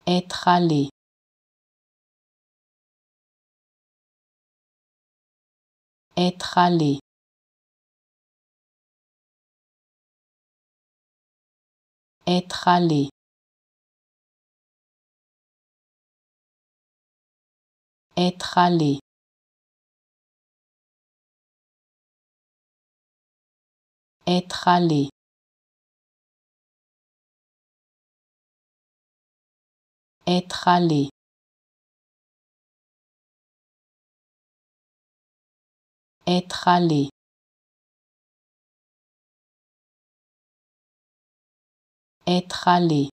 Être allé. Être allé. Être allé. Être allé. Être allé. Être allé. Être allé. Être allé.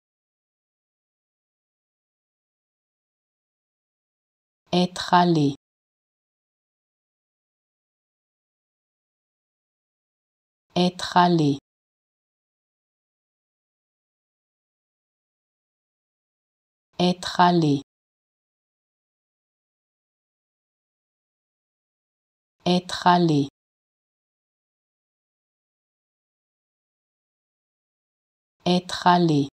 Être allé. Être allé. Être allé. Être allé. Être allé.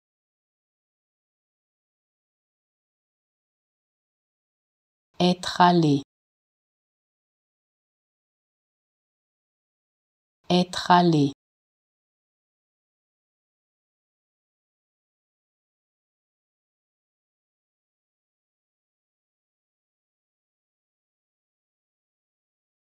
Être allé. Être allé.